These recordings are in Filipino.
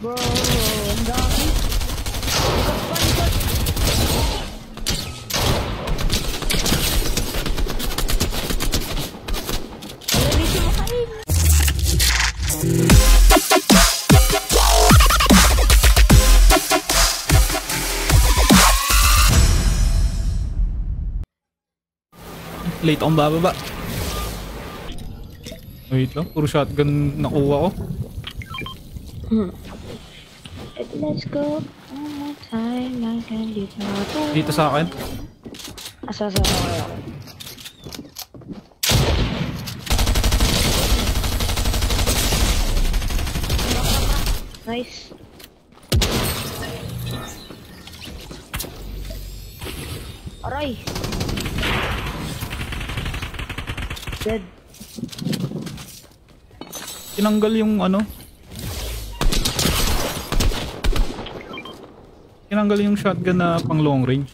Bro, ang dami. Late akong bababa. Wait lang, puro shotgun nakuha ko. Let's go. One more time, I can do that. Dito sa akin. Asa kayo. Nice. Aray. Dead. Tinanggal yung ano. Tinanggal yung shotgun na pang long range.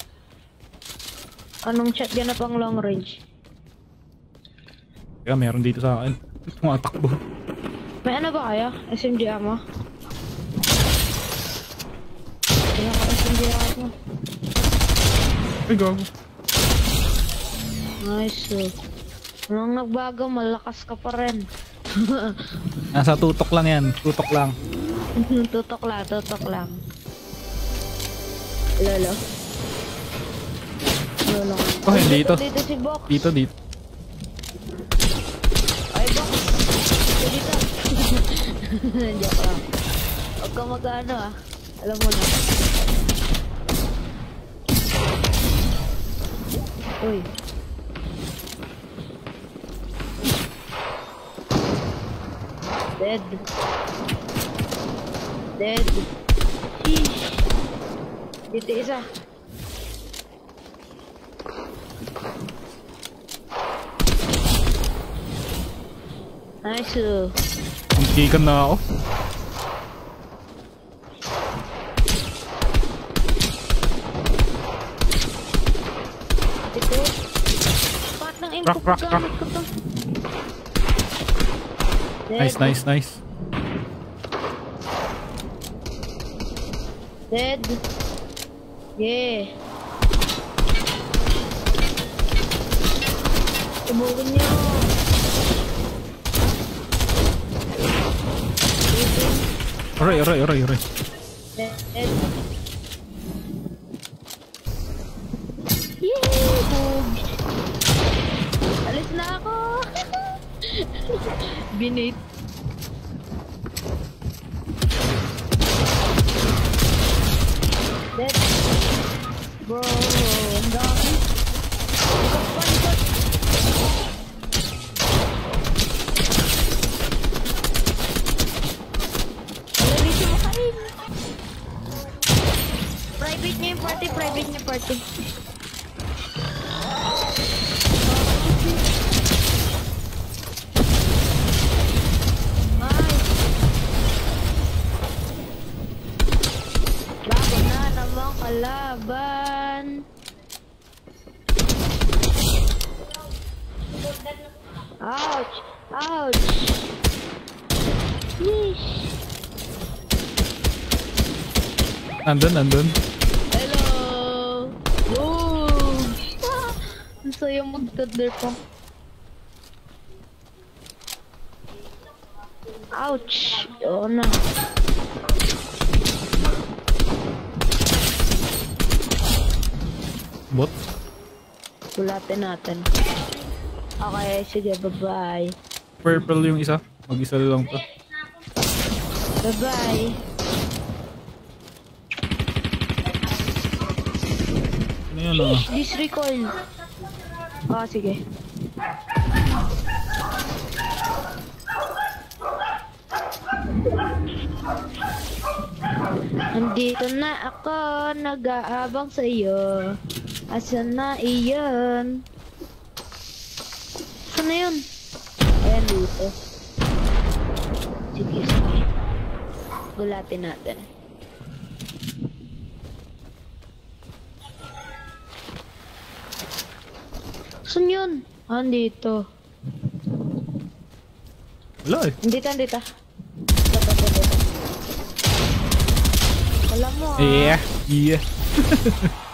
Anong shotgun na pang long range? Kaya meron dito sa akin. Tumatakbo. May ano ba kaya? SMG ammo? Kaya ka SMG ammo. Ay gago. Nice. Nung nagbago, malakas ka pa rin. Nasa tutok lang yan. Tutok lang. Tutok lang. Lolo. Lolo. Oh, dito. Dito si Box. Dito. Ay, Box. Dito. Joke lang. Huwag ka mag-ano ah. Alam mo na. Uy. Dead. Sheesh. Dito isa. Nice. Pangkikan na ako. Dito. Pat ng info Rock. gamit ko to. Nice. Dead. Yeah. Tumukin niyo. Aray. Dead. Yeah. Alis na ako. Binate. Dead. Bro, ang dami. Ikot. Dito mo kain. Private niya yung party. Kalaban. Ouch. Yeesh. Nandun. Hello. Woo. Ang saya mag-toddler pa. Ouch. Oo na. Bot. Pulatin natin. Okay, sige, bye-bye. Purple yung isa. Mag-isa lang to. Bye-bye. Ano yun ah? This recoil. Sige. Nandito na ako, nag-aabang sa iyo. Asan na iyon? Saan na yun? Ayan dito. Sige. Gulatin natin. Saan yun? Dito. Wala eh. Dito. Alam mo ah. Yeah.